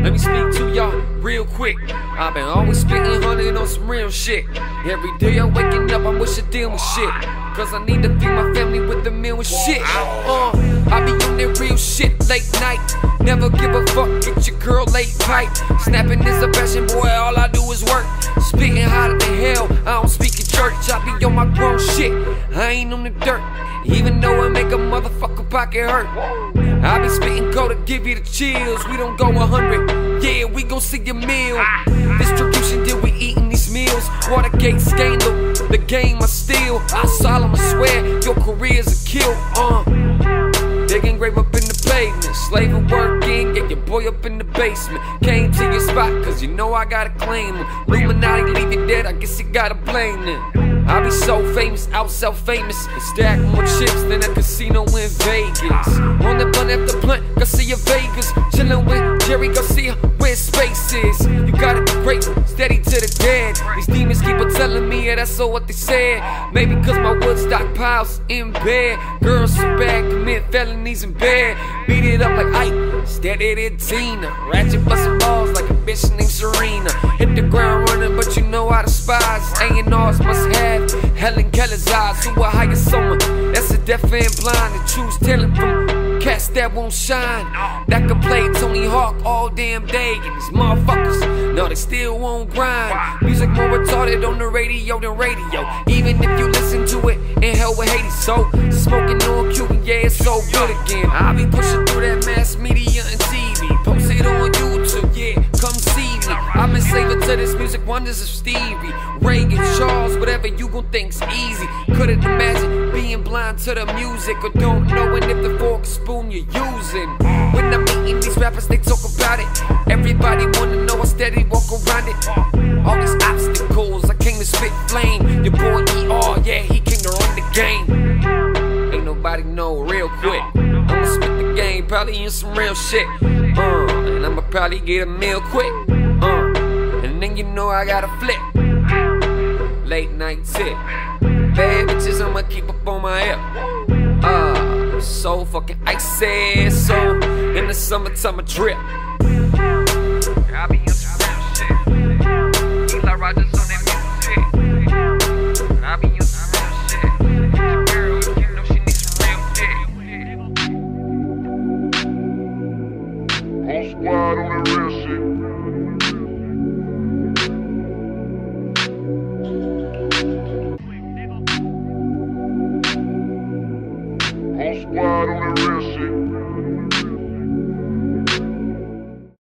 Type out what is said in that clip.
Let me speak to y'all real quick. I've been always spitting 100 on some real shit. Every day I'm waking up, I wish I deal with shit. Cause I need to feed my family with the meal and shit. I be on that real shit late night. Never give a fuck, get your girl late pipe. Snapping is a passion, boy, all I do is work. Spitting hotter than hell, I don't speak in church. I be on my grown shit, I ain't on the dirt. Even though I make a motherfucker pocket hurt. I be spitting cold to give you the chills. We don't go 100, yeah, we gon' see your meal. Distribution deal, we eating these meals. Watergate scandal, the game I steal. I solemnly swear, your career's a kill. Digging grave up in the pavement, slaving working, get your boy up in the basement. Came to your spot, cause you know I gotta claim him. Illuminati leave you dead, I guess you gotta blame them. I be so famous, out self-famous, and stack more chips than a casino in Vegas. On the blunt after blunt, Garcia Vegas, chillin' with Jerry Garcia, where space is. You gotta be grateful, steady to the dead. These demons keep on telling me, yeah, that's all what they said. Maybe cause my wood stockpiles in bed. Girls so bad, commit felonies in bed. Beat it up like Ike, steady to Tina. Ratchet bustin' balls like a bitch named Serena. Hit the ground running, but you know I despise. A&Rs must have Helen Keller's eyes. Who will hire someone that's a deaf and blind and choose talent from cats that won't shine, that can play Tony Hawk all damn day. And these motherfuckers, no, they still won't grind. Music more retarded on the radio than radio. Even if you listen to it in hell with Hades. So smoking on Cuban, yeah, it's so good again. I be pushing through that mass media and TV. Post it on YouTube, yeah, come see me. I've been saving to this music wonders of Stevie, Reagan, Charles, whatever you gon' think's easy. Couldn't imagine being blind to the music, or don't knowing if the fork spoon you're using. When I'm meeting these rappers, they talk about it. Everybody wanna know I steady walk around it. All these obstacles, I came to spit flame. Your boy ER, yeah, he came to run the game. Ain't nobody know real quick. I'ma spit the game, probably in some real shit. And I'ma probably get a meal quick. And then you know I gotta flip. Late night tip. Bad bitches, I'ma keep up on my hip. So fucking icy, so in the summertime I drip. I be on some real shit. Eli Rogers on that music. I be on some real shit. Your girl, you know she needs some real shit. Whole squad on that real shit.